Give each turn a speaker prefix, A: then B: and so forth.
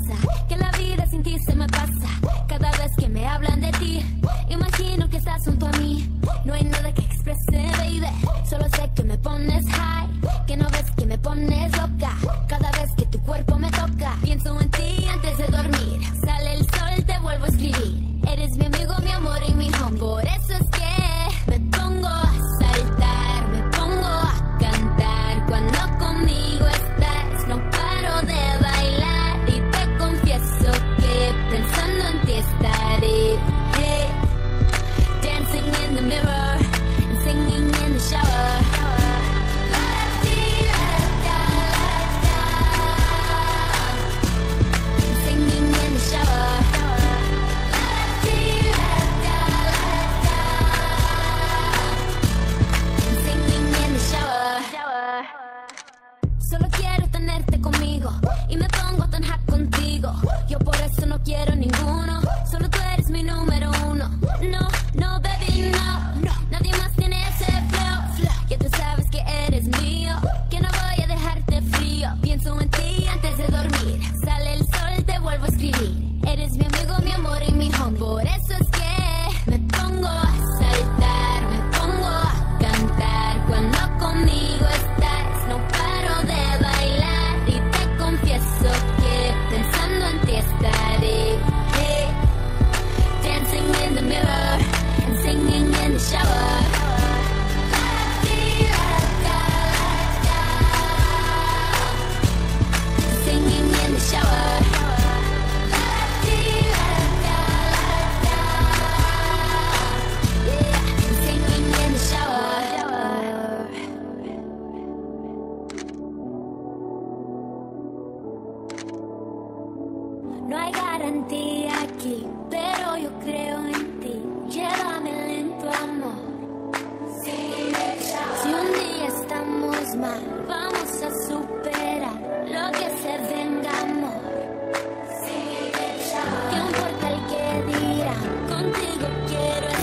A: pasa? Que la vida sin ti se me pasa. Cada vez que me hablan de ti, imagino que estás junto a mí. No hay nada que exprese, baby. Solo sé que me pones high, que no ves que me pones loca. Cada vez que tu cuerpo me toca, pienso en ti antes de dormir. Sale el sol, te vuelvo a escribir. Eres mi amigo, mi amor y mi homie. Por eso es que me pongo a saltar, me pongo a cantar. Cuando conmigo estás, no paro de bailar. Y te confieso que pensando en ti estaré. Hey, dancing in the mirror, and singing in the shower. Singing in the shower. Solo quiero tenerte conmigo y me pongo tan hot contigo. Yo por eso no quiero ninguno, solo tú eres mi número uno. No, no, baby, no, no. Nadie más tiene ese flow. Ya tú sabes que eres mío, que no voy a dejarte frío. Pienso en ti antes de dormir. Sale el sol, te vuelvo a escribir. Eres mi amigo, mi amor y mi homie. Por eso es que me pongo a saltar, me pongo a cantar. Cuando conmigo estás, no paro de bailar. Y te confieso que pensando en ti estaré. Hey, dancing in the mirror and singing in the shower. Singing in the shower. No hay garantía aquí, pero yo creo en ti. Llévame lento, amor. Si un día estamos mal, vamos a superar lo que se venga, amor. ¿Qué importa el que dirán? Contigo quiero estar.